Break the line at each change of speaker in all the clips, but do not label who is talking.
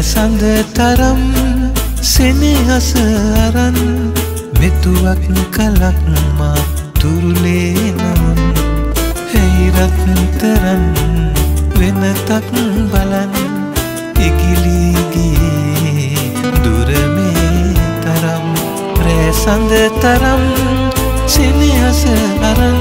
සඳ තරම් සෙනෙහස අරන් මෙතුවක් කලක් මා තුරුලේ නමුන් හැයිරත්තරන් වෙනතක් බලන් ඉගිලී ගියේ දුරමේ තරම් රෑ සඳ තරම් සෙනෙහස අරන්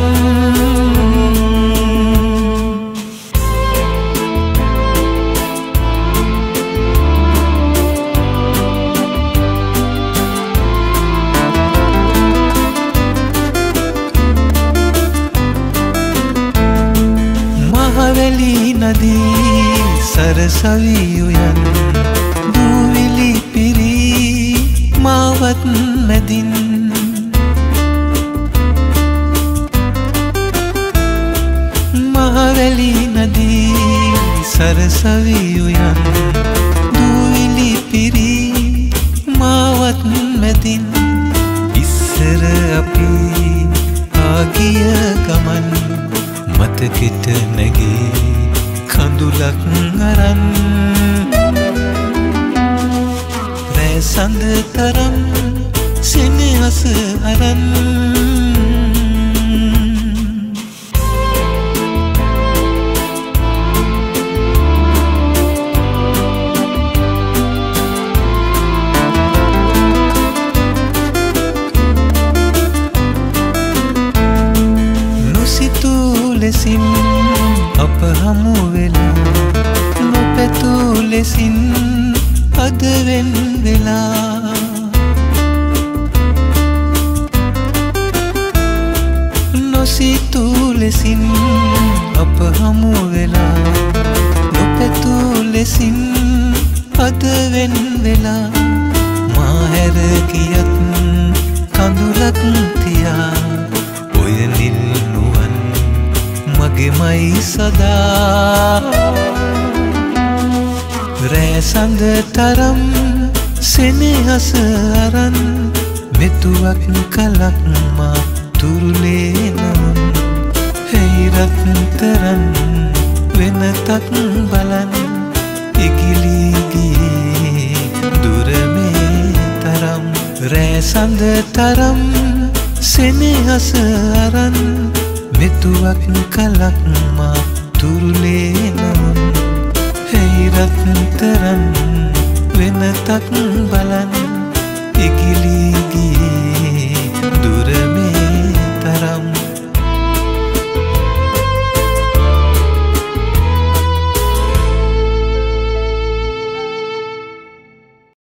මහවැලි නදී සරසවි උයන් දූවිලි පිරී මාවත් මැදින් මහවැලි නදී සරසවි උයන් දූවිලි පිරී මාවත් මැදින් ඉස්සර අපි ආගිය ගමන් මතකෙට නැගේ කඳුලක් අරන් රෑ සඳ තරම් සෙනෙහස අරන් ලෙසින් අප හමු වෙලා නොපැතු ලෙසින් අද වෙන් වෙලා නොසිතු ලෙසින් අප හමු වෙලා නොපැතු ලෙසින් අද වෙන් වෙලා මා හැර ගියත් කඳුලක් තියා ඔය නිල් මගෙමයි සදා රෑ සඳ තරම් සෙනෙහස අරන් මෙතුවක් කලක් මා තුරුලේ නමුන් හැයිරත්තරන් වෙනතක් බලන් ඉගිලී ගියේ දුරමේ තරම් රෑ සඳ තරම් සෙනෙහස අරන් මෙතුවක් කලක් මා තුරුලේ නමුන් හැයිරත්තරන් වෙනතක් බලන් ඉගිලී